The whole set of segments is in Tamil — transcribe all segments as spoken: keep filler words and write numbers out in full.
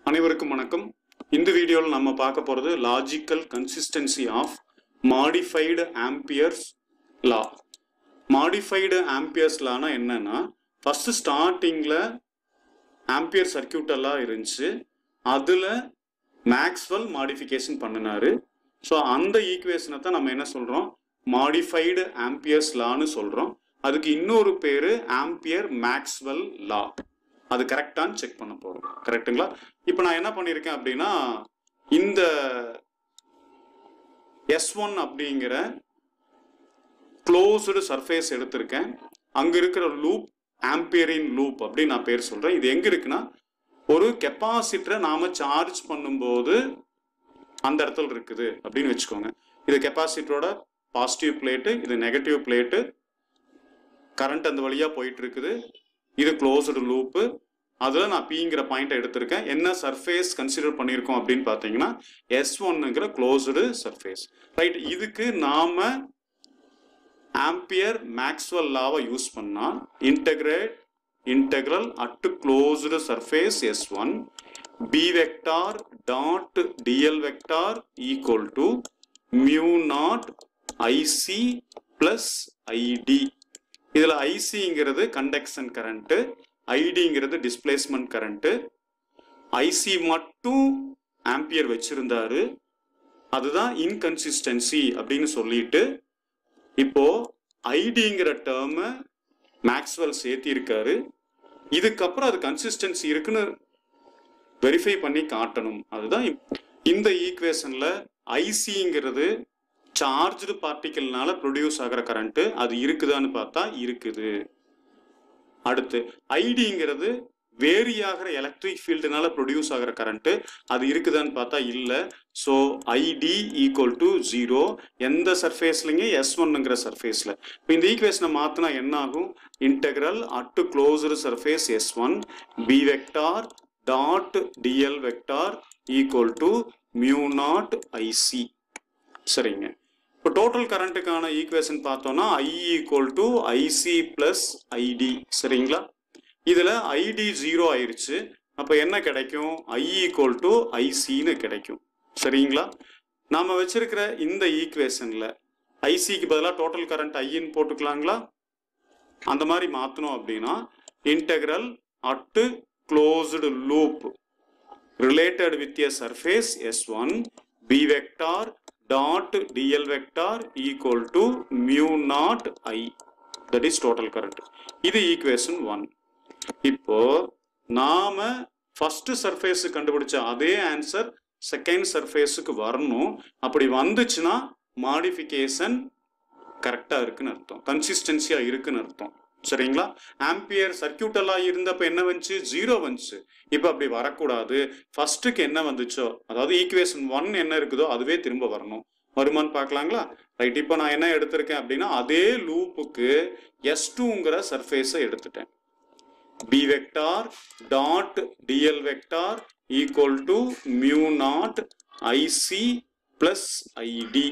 அனைவருக்கும் வணக்கம். இந்த வீடியோவில் நம்ம பார்க்க போறது logical consistency of modified Ampere's law. Modified Ampere's லானா என்னன்னா, ஃபர்ஸ்ட் ஸ்டார்டிங்ல ஆம்பியர் சர்க்கியூட்டலா இருந்துச்சு, அதுல மேக்ஸ்வெல் மாடிஃபிகேஷன் பண்ணினாரு. ஸோ அந்த ஈக்குவேஷனை தான் நம்ம என்ன சொல்றோம், மாடிஃபைடு ஆம்பியர்ஸ் லான்னு சொல்றோம். அதுக்கு இன்னொரு பேரு ஆம்பியர் மேக்ஸ்வெல் லா. அது கரெக்டான்னு செக் பண்ண போறோம். கரெக்டுங்களா? இப்போ நான் என்ன பண்ணியிருக்கேன் அப்படின்னா, இந்த எஸ் ஒன் அப்படிங்கிற க்ளோஸ்டு சர்ஃபேஸ் எடுத்திருக்கேன். அங்க இருக்கிற லூப் ஆம்பியரின் லூப் அப்படின்னு நான் பேர் சொல்றேன். இது எங்க இருக்குன்னா, ஒரு கெப்பாசிட்டரை நாம சார்ஜ் பண்ணும்போது அந்த இடத்துல இருக்குது அப்படின்னு வச்சுக்கோங்க. இது கெப்பாசிட்டரோட பாசிட்டிவ் பிளேட்டு, இது நெகட்டிவ் பிளேட்டு, கரண்ட் அந்த வழியா போயிட்டு இருக்குது. இது க்ளோஸ்டு லூப்பு. அதில் நான் பிங்கிற பாயிண்ட் எடுத்திருக்கேன். என்ன சர்ஃபேஸ் கன்சிடர் பண்ணியிருக்கோம் அப்படின்னு பார்த்தீங்கன்னா, எஸ் ஒன்னுங்கிற க்ளோஸ்டு சர்ஃபேஸ். ரைட். இதுக்கு நாம ஆம்பியர் மேக்ஸ்வெல் லாவை யூஸ் பண்ணா, integrate integral at closed surface S one B vector dot DL vector equal to mu naught IC plus ID. இதுல ஐசிங்கிறது கண்டக்ஷன் கரண்ட், ஐடிங்கிறது டிஸ்பிளேஸ்மெண்ட் கரண்ட். ஐசி மட்டும் ஆம்பியர் வச்சிருந்தாரு, அதுதான் இன்கன்சிஸ்டன்சி அப்படின்னு சொல்லிட்டு, இப்போ ஐடிங்கிற டேர்ம் மேக்ஸ்வெல் சேர்த்தி இருக்காரு. இதுக்கப்புறம் அது கன்சிஸ்டன்சி இருக்குன்னு வெரிஃபை பண்ணி காட்டணும். அதுதான் இந்த ஈக்குவேஷன்ல ஐசிங்கிறது சார்ஜ்டு பார்ட்டிகல்னால ப்ரொடியூஸ் ஆகிற கரண்ட், அது இருக்குதான்னு பார்த்தா இருக்குது. அடுத்து ஐடிங்கிறது வேரி ஆகிற எலக்ட்ரிக் ஃபீல்டுனால ப்ரொடியூஸ் ஆகிற கரண்ட், அது இருக்குதான்னு பார்த்தா இல்லை. So ID equal to zero எந்த சர்ஃபேஸ்லைங்க, எஸ் ஒன்னுங்கிற சர்ஃபேஸ்ல. இப்போ இந்த ஈக்குவேஷனை மாற்றினா என்ன ஆகும், integral at closed surface S one B vector dot DL vector equal to mu naught IC. சரிங்க. இப்போ டோட்டல் கரண்ட்டுக்கான ஈக்குவேஷன் பார்த்தோம்னா I equal to IC plus ID. சரிங்களா? இதுல ஐடி ஜீரோ ஆயிடுச்சு. அப்ப என்ன கிடைக்கும், ஐ ஈக்குவல் டு ஐசின்னு கிடைக்கும். சரிங்களா? நாம வச்சிருக்கிற இந்த ஈக்குவேஷன்ல ஐசிக்கு பதிலாக டோட்டல் கரண்ட் ஐன்னு போட்டுக்கலாங்களா? அந்த மாதிரி மாத்தணும் அப்படின்னா, integral at closed loop related with a surface S one B vector dot dl vector equal to mu naught I, that is total current. இது equation one. இப்போ நாம first surface கண்டுபிடிச்ச அதே ஆன்சர் second surfaceக்கு வரணும். அப்படி வந்துச்சுன்னா modification கரெக்டா இருக்குன்னு அர்த்தம், கன்சிஸ்டன்சியா இருக்குன்னு அர்த்தம். சரிங்களா? ஆம்பியர் சர்க்கியூட்டலா இருந்தப்ப என்ன வந்துச்சு, ஜீரோ வந்துச்சு. இப்ப அப்படி வரக்கூடாது. ஃபர்ஸ்ட்டுக்கு என்ன வந்துச்சோ, அதாவது ஈக்குவேஷன் ஒன் என்ன இருக்குதோ அதுவே திரும்ப வரணும். வருமானு பார்க்கலாங்களா? ரைட். இப்போ நான் என்ன எடுத்திருக்கேன் அப்படின்னா, அதே லூப்புக்கு எஸ் டூங்கிற சர்ஃபேஸை எடுத்துட்டேன். B vector dot DL vector equal to mu naught IC plus ID.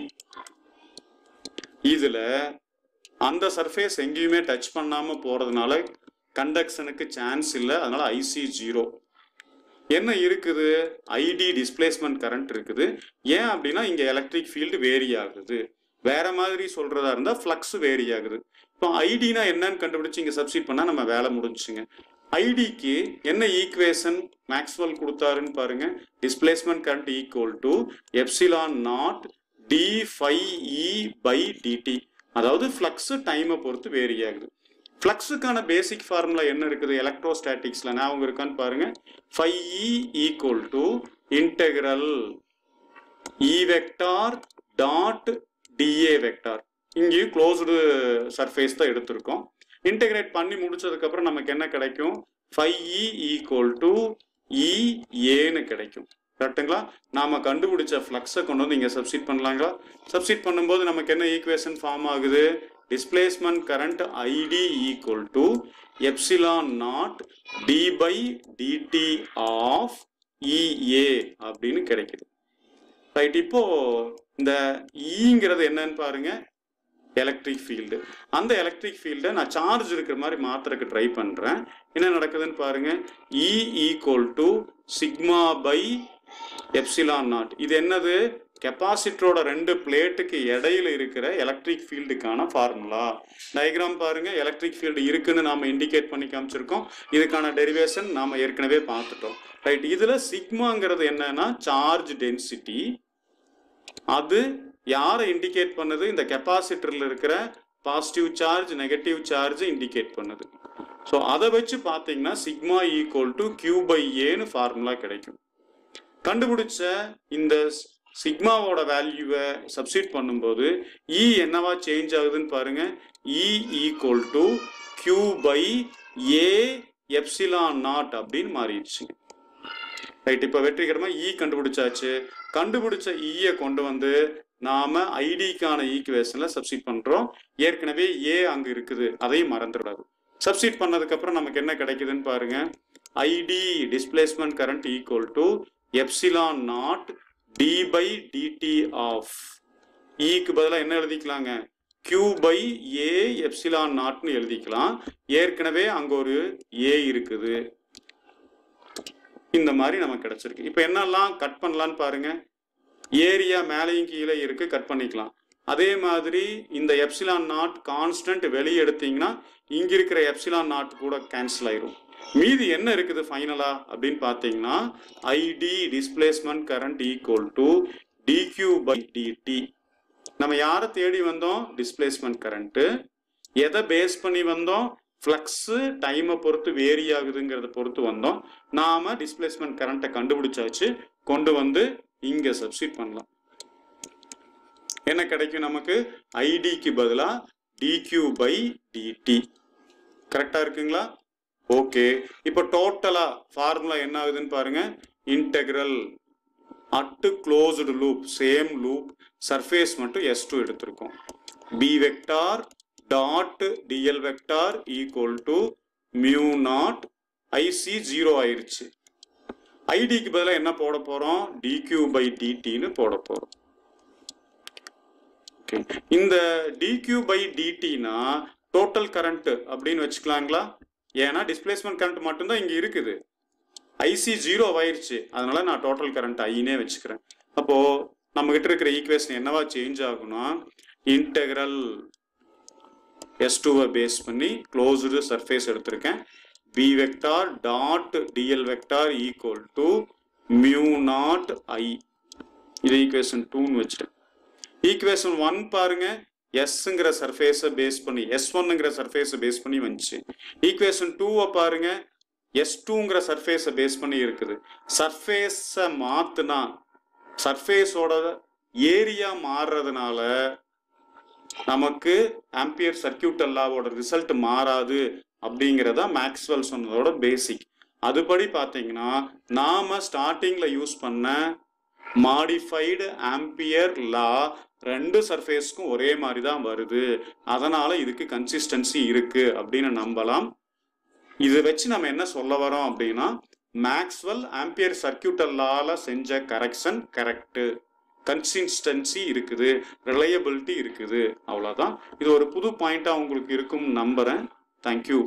இதுல அந்த சர்ஃபேஸ் எங்கேயுமே டச் பண்ணாம போறதுனால கண்டக்ஷனுக்கு சான்ஸ் இல்லை, அதனால ஐசி ஜீரோ. என்ன இருக்குது, ஐடி டிஸ்பிளேஸ்மெண்ட் கரண்ட் இருக்குது. ஏன் அப்படின்னா இங்க எலக்ட்ரிக் ஃபீல்டு வேரி ஆகுது. வேற மாதிரி சொல்றதா இருந்தா ஃப்ளக்ஸ் வேரி ஆகுது. இப்போ ஐடினா என்னன்னு கண்டுபிடிச்சு இங்க சப்ஸ்டிட் பண்ணா நம்ம வேலை முடிஞ்சுங்க. ஐடிக்கு என்ன ஈக்குவேஷன் மேக்ஸ்வெல் கொடுத்தாருன்னு பாருங்க, displacement current equal to epsilon naught D phi E by DT. அதாவது ஃப்ளக்ஸ் டைமை பொறுத்து வேரி ஆகுது. ஃப்ளக்ஸுக்கான பேசிக் ஃபார்முலா என்ன இருக்குது எலக்ட்ரோஸ்டாட்டிக்ஸ்ல, ஞாபகம் இருக்கான்னு பாருங்க. Phi E equal to integral E vector dot DA vector. இங்கேயும் க்ளோஸ்டு சர்ஃபேஸ் தான் எடுத்திருக்கோம். இன்டெகிரேட் பண்ணி முடிச்சதுக்கு அப்புறம் நமக்கு என்ன கிடைக்கும், ஃபைவ் இ ஈக்குவல் டு இஏன்னு கிடைக்கும். கரெக்டுங்களா? நாம கண்டுபிடிச்ச ஃப்ளக்ஸை கொண்டு வந்து இங்க சப்ஸ்டிட் பண்ணலாங்களா? சப்ஸ்டிட் பண்ணும்போது நமக்கு என்ன ஈக்குவேஷன் ஃபார்ம் ஆகுது, displacement current ID equal to epsilon naught D by DT of EA அப்படின்னு கிடைக்குது. ரைட். இப்போ இந்த ஈங்கிறது என்னன்னு பாருங்க, எலக்ட்ரிக் ஃபீல்டு. அந்த எலக்ட்ரிக் ஃபீல்டை நான் சார்ஜ் இருக்கிற மாதிரி மாத்திரக்கு ட்ரை பண்ணுறேன். என்ன நடக்குதுன்னு பாருங்க. E equal to sigma by epsilon naught. இது என்னது? கெப்பாசிட்டரோட ரெண்டு பிளேட்டுக்கு இடையில இருக்கிற எலக்ட்ரிக் ஃபீல்டுக்கான ஃபார்முலா. டயக்ராம் பாருங்க. எலக்ட்ரிக் ஃபீல்டு இருக்குன்னு நாம இண்டிகேட் பண்ணி காமிச்சிருக்கோம். இதுக்கான டெரிவேஷன் நாம ஏற்கனவே பார்த்துட்டோம். ரைட். இதுல சிக்மாங்கிறது என்னன்னா சார்ஜ் டென்சிட்டி. அது யாரை இண்டிகேட் பண்ணுது? இந்த கெப்பாசிட்டர்ல இருக்கிற positive charge negative charge indicate பண்ணுது. ஸோ அதை வச்சு பார்த்தீங்கன்னா sigma equal to Q by ஏன்னு ஃபார்முலா கிடைக்கும். கண்டுபிடிச்ச இந்த சிக்மாவோட வேல்யூவை சப்ஸ்டிட் பண்ணும்போது இ என்னவா சேஞ்ச் ஆகுதுன்னு பாருங்க. E equal to Q by A epsilon naught அப்படின்னு மாறிடுச்சு. ரைட். இப்போ வெற்றிகரமா இ கண்டுபிடிச்சாச்சு. கண்டுபிடிச்ச ஈயை கொண்டு வந்து நாம ஐடிக்கான ஈக்குவேஷன்ல சப்ஸ்டிட் பண்றோம். ஏற்கனவே ஏ அங்க இருக்குது, அதையும் மறந்துடாது. சப்ஸ்டிட் பண்ணதுக்கு அப்புறம் நமக்கு என்ன கிடைக்குதுன்னு பாருங்க. ID displacement current equal to epsilon naught D by DT of ஈக்கு பதிலாக என்ன எழுதிக்கலாங்க? கியூ பை ஏ எப்சிலான் நாட்னு எழுதிக்கலாம். ஏற்கனவே அங்க ஒரு ஏ இருக்குது. இந்த மாதிரி நமக்கு கிடைச்சிருக்கு. இப்போ என்னெல்லாம் கட் பண்ணலான்னு பாருங்க. ஏரியா மேலையும் கீழே இருக்கு, கட் பண்ணிக்கலாம். அதே மாதிரி இந்த எப்சிலான் நாட் கான்ஸ்டன்ட் வெளியே எடுத்தீங்கன்னா இங்க இருக்கிற எப்சிலான் நாட் கூட கேன்சல் ஆயிரும். மீதி என்ன இருக்குது ஃபைனலா அப்படின்னு பார்த்தீங்கன்னா ID displacement current equal to DQ by DT. நம்ம யாரை தேடி வந்தோம்? Displacement current. எதை பேஸ் பண்ணி வந்தோம்? ஃப்ளக்ஸ் டைமை பொறுத்து வேரி ஆகுதுங்கிறத பொறுத்து வந்தோம். நாம டிஸ்பிளேஸ்மெண்ட் கரண்ட்டை கண்டுபிடிச்சாச்சு. கொண்டு வந்து இங்க சப்ஸ்டிட் பண்ணலாம். என்ன கிடைக்கும் நமக்கு? ஐடிக்கு பதிலா டிக்யூ பை டிடி. கரெக்டா இருக்குங்களா? ஓகே. இப்போ டோட்டலா ஃபார்முலா என்ன ஆகுதுன்னு பாருங்க. Integral at closed loop, same loop, surface மட்டும் எஸ் டூ எடுத்திருக்கோம். B vector dot DL vector equal to mu naught IC zero ஆயிருச்சு. ஐடிக்கு பதிலாக என்ன போட போறோம்? டிக்யூ பை டிடின்னு போட போறோம். ஓகே. இந்த டிக்யூ பை டிடினா டோட்டல் கரண்ட் அப்படின்னு வச்சுக்கலாங்களா? ஏன்னா டிஸ்பிளேஸ்மெண்ட் கரண்ட் மட்டும்தான் இங்க இருக்குது. ஐசி ஜீரோ ஆயிருச்சு, அதனால நான் டோட்டல் கரண்ட் ஐனே வச்சுக்கிறேன். அப்போ நம்ம கிட்ட இருக்கிற ஈக்குவேஷன் என்னவா சேஞ்ச் ஆகும்னா இன்டெக்ரல் எஸ் டூவை பேஸ் பண்ணி க்ளோஸ்டு சர்ஃபேஸ் எடுத்திருக்கேன். B vector dot DL vector equal to mu naught I. இது ஈக்குவேஷன் டூன்னு வச்சுட்டேன். ஈக்குவேஷன் ஒன் பாருங்க. எஸ்ங்கிற சர்ஃபேஸை பேஸ் பண்ணி எஸ் ஒன்னுங்கிற சர்ஃபேஸை பேஸ் பண்ணி வந்துச்சு. ஈக்குவேஷன் டூவை பாருங்க. எஸ் டூங்கிற சர்ஃபேஸை பேஸ் பண்ணி இருக்குது. சர்ஃபேஸை மாத்துனா சர்ஃபேஸோட ஏரியா மாறுறதுனால நமக்கு ஆம்பியர் சர்க்யூட்டல் லாவோட ரிசல்ட் மாறாது அப்படிங்கிறத மேக்ஸ்வெல் சொன்னதோட பேசிக். அதுபடி பார்த்தீங்கன்னா நாம ஸ்டார்டிங்ல யூஸ் பண்ண மாடிஃபைடு ஆம்பியர் லா ரெண்டு சர்ஃபேஸ்க்கும் ஒரே மாதிரி தான் வருது. அதனால இதுக்கு கன்சிஸ்டன்சி இருக்கு அப்படின்னு நம்பலாம். இதை வச்சு நம்ம என்ன சொல்ல வரோம் அப்படின்னா மேக்ஸ்வெல் ஆம்பியர் சர்க்யூட்டல் லால செஞ்ச கரெக்ஷன் கரெக்ட், கன்சிஸ்டன்சி இருக்குது, ரிலையபிலிட்டி இருக்குது. அவ்வளோதான். இது ஒரு புது பாயிண்டா உங்களுக்கு இருக்கும் நம்புறேன். தேங்க்யூ.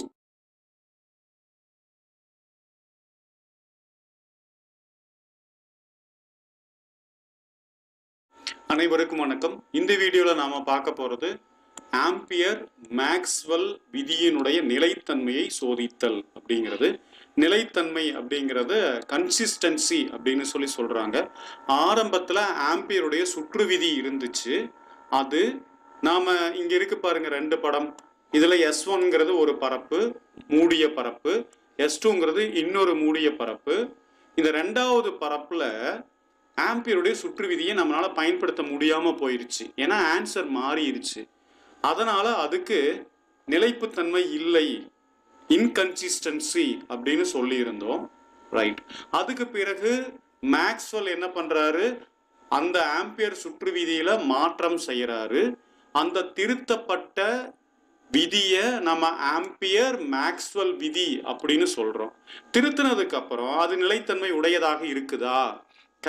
அனைவருக்கும் வணக்கம். இந்த வீடியோவில் நாம பார்க்க போறது ஆம்பியர் மேக்ஸ்வெல் விதியினுடைய நிலைத்தன்மையை சோதித்தல் அப்படிங்கிறது. நிலைத்தன்மை அப்படிங்கிறது கன்சிஸ்டன்சி அப்படின்னு சொல்லி சொல்றாங்க. ஆரம்பத்தில் ஆம்பியருடைய சுற்று விதி இருந்துச்சு. அது நாம இங்க இருக்கு பாருங்க ரெண்டு படம். இதுல எஸ் ஒன்ங்கிறது ஒரு பரப்பு, மூடிய பரப்பு. எஸ் டூங்கிறது இன்னொரு மூடிய பரப்பு. இந்த ரெண்டாவது பரப்புல ஆம்பியருடைய சுற்று விதியை நம்மளால பயன்படுத்த முடியாம போயிருச்சு. ஏன்னா ஆன்சர் மாறிடுச்சு. அதனால அதுக்கு நிலைப்புத்தன்மை இல்லை, இன்கன்சிஸ்டன்சி அப்படின்னு சொல்லி இருந்தோம். ரைட். அதுக்கு பிறகு மேக்ஸ்வெல் என்ன பண்றாரு? அந்த ஆம்பியர் சுற்று விதியில மாற்றம் செய்யறாரு. அந்த திருத்தப்பட்ட விதியை நம்ம ஆம்பியர் மேக்ஸ்வெல் விதி அப்படின்னு சொல்றோம். திருத்தினதுக்கு அப்புறம் அது நிலைத்தன்மை உடையதாக இருக்குதா,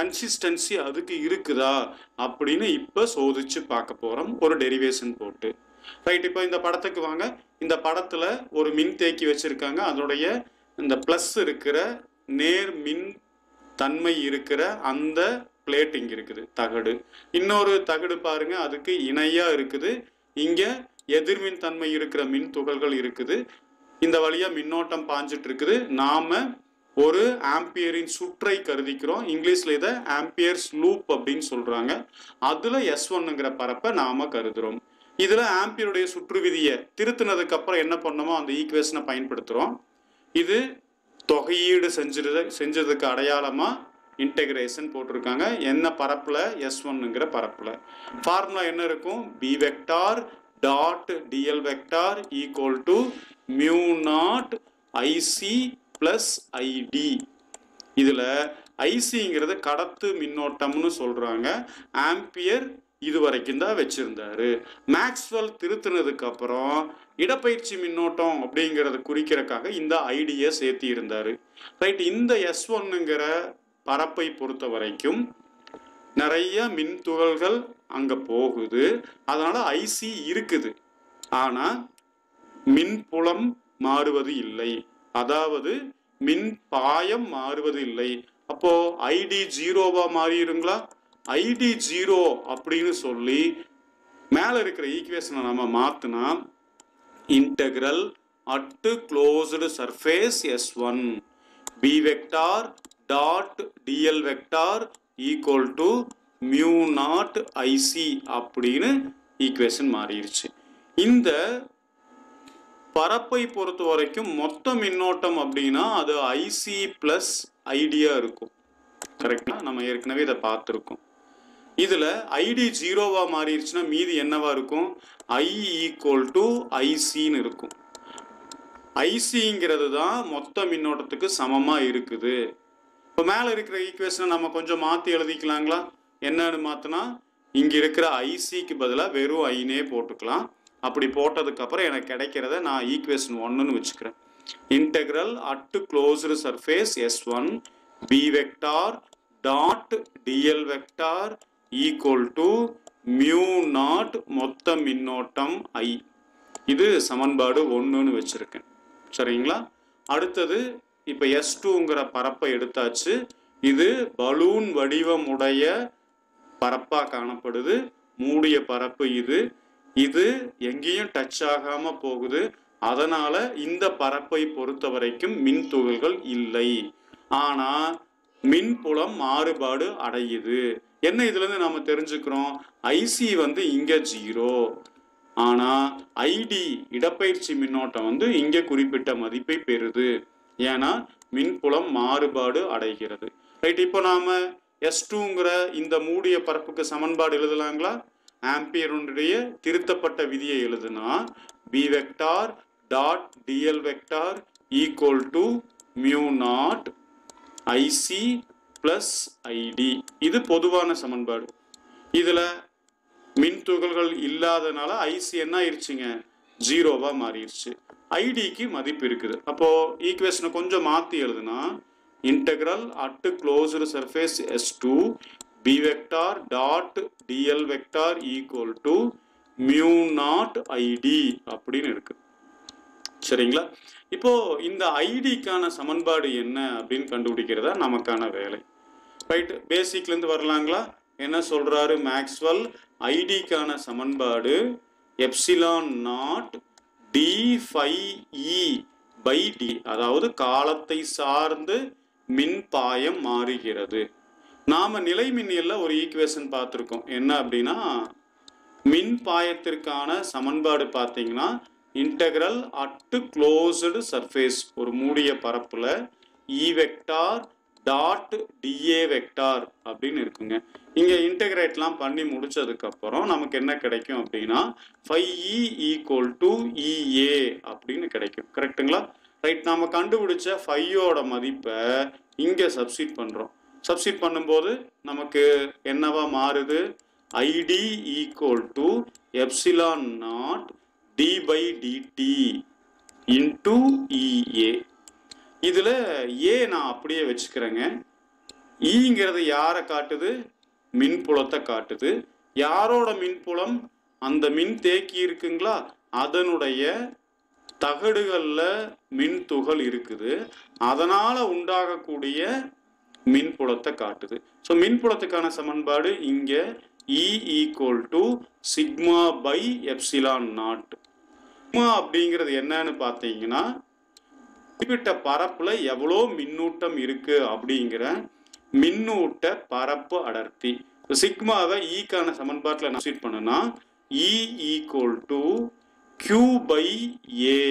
கன்சிஸ்டன்சி அதுக்கு இருக்குதா அப்படின்னு இப்ப சோதிச்சு பார்க்க போறோம் ஒரு டெரிவேஷன் போட்டு. ரைட். இப்போ இந்த படத்துக்கு வாங்க. இந்த படத்துல ஒரு மின்தேக்கி வச்சிருக்காங்க. அதோடைய இந்த பிளஸ் இருக்கிற நேர் மின் தன்மை இருக்கிற அந்த பிளேட் இங்க இருக்குது, தகடு. இன்னொரு தகடு பாருங்க, அதுக்கு இணையா இருக்குது. இங்க எதிர்மின் தன்மை இருக்கிற மின் துகள்கள் இருக்குது. இந்த வழியா மின்னோட்டம் பாஞ்சிட்டு இருக்குது. நாம ஒரு ஆம்பியரின் சுற்றை கருதிக்கிறோம். இங்கிலீஷ்ல இதை ஆம்பியர்ஸ் லூப் அப்படின்னு சொல்றாங்க. அதுல எஸ் ஒன்னுங்கிற பரப்பை நாம கருதுறோம். இதுல ஆம்பியருடைய சுற்று விதியை திருத்தினதுக்கு அப்புறம் என்ன பண்ணோமோ அந்த ஈக்குவேஷனை பயன்படுத்துறோம். இது தொகையீடு செஞ்சது செஞ்சதுக்கு அடையாளமா இன்டெகிரேஷன் போட்டிருக்காங்க. என்ன பரப்புல? எஸ் ஒன்னுங்கிற பரப்புல. ஃபார்முலா என்ன இருக்கும்? B vector dot DL vector equal to mu naught IC plus ID. இதுல ஐசிங்கிறது கடத்து மின்னோட்டம்னு சொல்றாங்க. ஆம்பியர் இது வரைக்கும் தான் வச்சிருந்தாரு. மேக்ஸ்வெல் திருத்தினதுக்கு அப்புறம் இடப்பெயர்ச்சி மின்னோட்டம் அப்படிங்கிறத குறிக்கிறதுக்காக இந்த ஐடியை சேர்த்தி இருந்தாரு. ரைட். இந்த எஸ் ஒன்னுங்கிற பரப்பை பொறுத்த வரைக்கும் நிறைய மின் துகள்கள் அங்க போகுது. அதனால ஐசி இருக்குது. ஆனா மின்புலம் மாறுவது இல்லை, அதாவது மின் பாயம் மாறுவது இல்லை. அப்போ ஐடி ஜீரோவா மாறிடுங்களா? ஐடி ஜீரோ அப்படின்னு சொல்லி மேல இருக்கிற ஈக்குவேஷனை நம்ம மாத்தினா integral at closed surface S one B vector dot DL vector equal to mu naught IC அப்படின்னு ஈக்குவேஷன் மாறிடுச்சு. இந்த பரப்பை பொறுத்த வரைக்கும் மொத்த மின்னோட்டம் அப்படின்னா அது ஐசி பிளஸ் ஐடியா இருக்கும். கரெக்டா? நம்ம ஏற்கனவே இதை பார்த்துருக்கோம். இதுல ஐடி ஜீரோவா மாறிடுச்சுன்னா மீதி என்னவா இருக்கும்? ஐ ஈக்குவல் டு ஐசின்னு இருக்கும். ஐசிங்கிறது தான் மொத்த மின்னோட்டத்துக்கு சமமா இருக்குது. இப்போ மேல இருக்கிற ஈக்குவேஷனை நம்ம கொஞ்சம் மாத்தி எழுதிக்கலாங்களா? என்னன்னு மாத்தினா இங்க இருக்கிற ஐசிக்கு பதிலாக வெறும் ஐனே போட்டுக்கலாம். அப்படி போட்டதுக்கு அப்புறம் எனக்கு கிடைக்கிறத நான் ஈக்குவேஷன் ஒன்னுன்னு வச்சுக்கிறேன். Integral at closed surface S one B vector dot DL vector equal to mu naught மொத்த மின்னோட்டம் ஐ. இது சமன்பாடு ஒன்றுன்னு வச்சிருக்கேன். சரிங்களா? அடுத்தது இப்போ எஸ் டூங்கிற பரப்பை எடுத்தாச்சு. இது பலூன் வடிவமுடைய பரப்பா காணப்படுது. மூடிய பரப்பு இது. இது எங்கேயும் டச் ஆகாம போகுது. அதனால இந்த பரப்பை பொறுத்த வரைக்கும் மின் துகள்கள் இல்லை. ஆனா மின்புலம் மாறுபாடு அடையுது. என்ன இதுல இருந்து நாம தெரிஞ்சுக்கிறோம்? ஐசி வந்து இங்க ஜீரோ, ஆனா ஐடி இடப்பெயர்ச்சி மின்னோட்டம் வந்து இங்க குறிப்பிட்ட மதிப்பை பெறுது. ஏன்னா மின்புலம் மாறுபாடு அடைகிறது. ரைட். இப்போ நாம எஸ் டூங்கிற இந்த மூடிய பரப்புக்கு சமன்பாடு எழுதலாங்களா? ஆம்பியருடைய திருத்தப்பட்ட விதியை எழுதுனா B vector dot DL vector equal to mu naught IC plus ID. இது பொதுவான சமன்பாடு. இதுல மின் துகள்கள் இல்லாதனால ஐசி என்ன ஆயிடுச்சுங்க? ஜீரோவா மாறிடுச்சு. ஐடிக்கு மதிப்பு இருக்குது. அப்போ ஈக்குவேஷனை கொஞ்சம் மாத்தி எழுதுனா integral at closed surface S two B vector dot DL vector equal to mu naught ID அப்படின்னு இருக்கு. சரிங்களா? இப்போ இந்த ஐடிக்கான சமன்பாடு என்ன அப்படின்னு கண்டுபிடிக்கிறதா நமக்கான வேலை. ரைட். பேசிக்ல இருந்து வரலாங்களா? என்ன சொல்றாரு மேக்ஸ்வெல்? ஐடிக்கான சமன்பாடு epsilon naught D phi E by D, அதாவது காலத்தை சார்ந்து மின்பாயம் மாறுகிறது. நாம நிலை மின்னியல்ல ஒரு ஈக்குவேஷன் பார்த்துருக்கோம். என்ன அப்படின்னா மின் பாயத்திற்கான சமன்பாடு பார்த்தீங்கன்னா இன்டெகிரல் அட் க்ளோஸ்டு சர்ஃபேஸ் ஒரு மூடிய பரப்புல E vector dot DA vector அப்படின்னு இருக்குங்க. இங்க இன்டெகிரேட்லாம் பண்ணி முடிச்சதுக்கு அப்புறம் நமக்கு என்ன கிடைக்கும் அப்படின்னா phi E equal to EA அப்படின்னு கிடைக்கும். கரெக்டுங்களா? ரைட். நாம கண்டுபிடிச்ச ஃபையோட மதிப்பை இங்க சப்ஸ்டிட் பண்றோம். சப்ஸ்டிட் பண்ணும்போது நமக்கு என்னவா மாறுது? ID equal to epsilon naught D by DT into EA. இதுல ஏ நான் அப்படியே வச்சுக்கிறேங்க. ஈங்கிறது யாரை காட்டுது? மின்புலத்தை காட்டுது. யாரோட மின்புலம்? அந்த மின் தேக்கி இருக்குங்களா அதனுடைய தகடுகள்ல மின் துகள் இருக்குது அதனால உண்டாகக்கூடிய மின்புலத்தை காட்டுது ஸோ மின்புலத்துக்கான சமன்பாடு இங்க E equal to sigma by epsilon naught sigma அப்படிங்கிறது என்னன்னு பார்த்தீங்கன்னா குறிப்பிட்ட பரப்புல எவ்வளோ மின்னூட்டம் இருக்கு அப்படிங்கிற மின்னூட்ட பரப்பு அடர்த்தி சிக்மாவை ஈக்கான சமன்பாட்டில் சப்ஸ்டிட்யூட் பண்ணுனா E equal to Q by A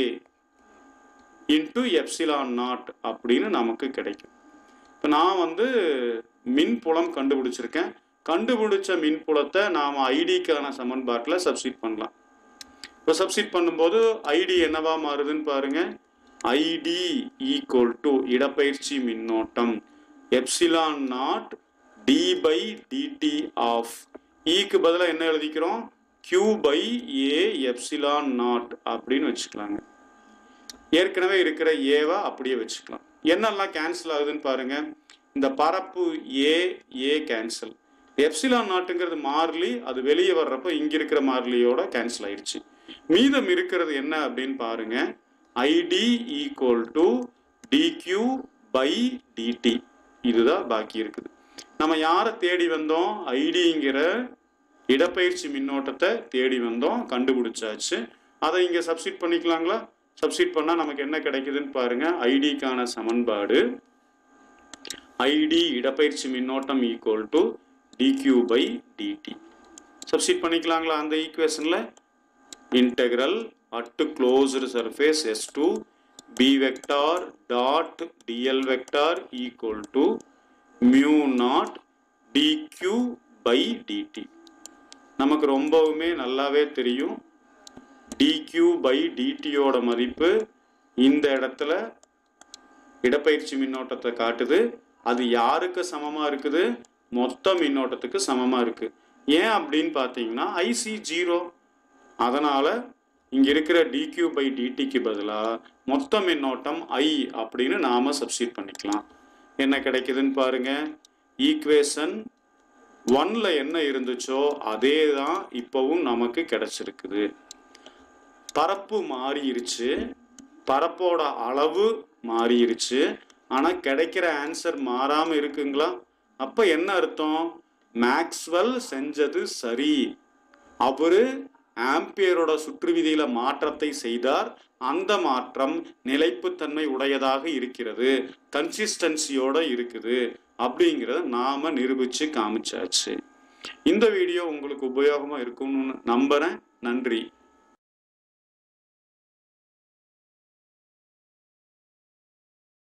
into epsilon naught அப்படின்னு நமக்கு கிடைக்கும் இப்போ நான் வந்து மின்புலம் கண்டுபிடிச்சிருக்கேன் கண்டுபிடிச்ச மின்புலத்தை நாம் ஐடிக்கான சமன்பாட்டில் சப்ஸ்டிட்யூட் பண்ணலாம் இப்போ சப்ஸ்டிட்யூட் பண்ணும்போது ஐடி என்னவா மாறுதுன்னு பாருங்க ஐடி ஈக்குவல் டு இடப்பெயர்ச்சி மின்னோட்டம் epsilon naught D by DT of ஈக்கு பதிலாக என்ன எழுதிக்கிறோம் Q by A epsilon naught அப்படின்னு வச்சுக்கலாங்க ஏற்கனவே இருக்கிற ஏவை அப்படியே வச்சுக்கலாம் என்னெல்லாம் கேன்சல் ஆகுதுன்னு பாருங்க இந்த பரப்பு ஏ ஏ கேன்சல் எப்சிலான் நாட்டுங்கிறது மாறிலி அது வெளியே வர்றப்ப இங்க இருக்கிற மாறிலியோட கேன்சல் ஆயிடுச்சு மீதம் இருக்கிறது என்ன அப்படின்னு பாருங்க ID equal to DQ by DT இதுதான் பாக்கி இருக்குது நம்ம யாரை தேடி வந்தோம் ஐடிங்கிற இடப்பெயர்ச்சி மின்னோட்டத்தை தேடி வந்தோம் கண்டுபிடிச்சாச்சு அதை இங்க சப்ஸ்டிட்யூட் பண்ணிக்கலாங்களா சப்ஸ்டிட்யூட் பண்ணா நமக்கு என்ன கிடைக்குதுன்னு பாருங்க ஐடிக்கான சமன்பாடு ஐடி இடப்பெயர்ச்சி மின்னோட்டம் equal to DQ by DT substitute பண்ணிக்கலாங்களா அந்த ஈக்குவேஷன்ல integral at closed surface S two B vector dot DL vector equal to mu naught DQ by DT நமக்கு ரொம்பவுமே நல்லாவே தெரியும் டிக்யூ பை டிடியோட மதிப்பு இந்த இடத்துல இடப்பெயர்ச்சி மின்னோட்டத்தை காட்டுது அது யாருக்கு சமமா இருக்குது மொத்த மின்னோட்டத்துக்கு சமமா இருக்கு ஏன் அப்படின்னு பார்த்தீங்கன்னா ஐசி ஜீரோ அதனால இங்க இருக்கிற டிக்யூ பை டிடிக்கு பதிலாக மொத்த மின்னோட்டம் ஐ அப்படின்னு நாம சப்ஸ்டிட்யூட் பண்ணிக்கலாம் என்ன கிடைக்குதுன்னு பாருங்க ஈக்குவேஷன் ஒன்ல என்ன இருந்துச்சோ அதே தான் இப்பவும் நமக்கு கிடைச்சிருக்குது பரப்பு மாறிடுச்சு பரப்போட அளவு மாறிடுச்சு ஆனா கிடைக்கிற ஆன்சர் மாறாம இருக்குங்களா அப்ப என்ன அர்த்தம் மேக்ஸ்வெல் செஞ்சது சரி அவரு ஆம்பியரோட சுற்று விதியில மாற்றத்தை செய்தார் அந்த மாற்றம் நிலைப்புத்தன்மை உடையதாக இருக்கிறது கன்சிஸ்டன்சியோட இருக்குது அப்படிங்கிறத நாம நிரூபிச்சு காமிச்சாச்சு இந்த வீடியோ உங்களுக்கு உபயோகமா இருக்கும்னு நம்புறேன் நன்றி